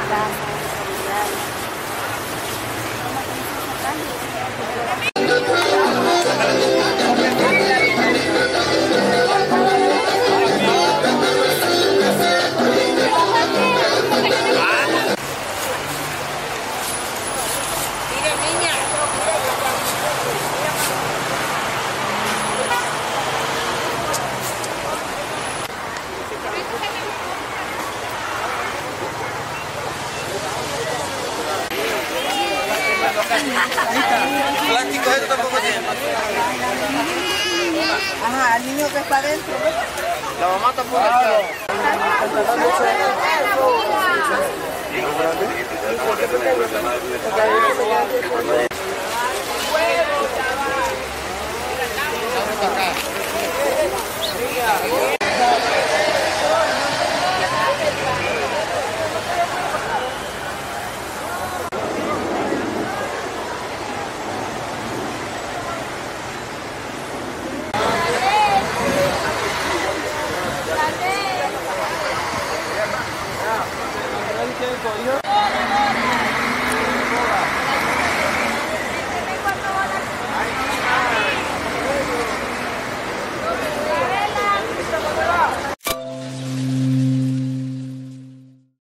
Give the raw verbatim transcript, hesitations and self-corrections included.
plaza, solidaria. Plástico esto tampoco tiene. Ajá, el niño que está adentro. La mamá tampoco está.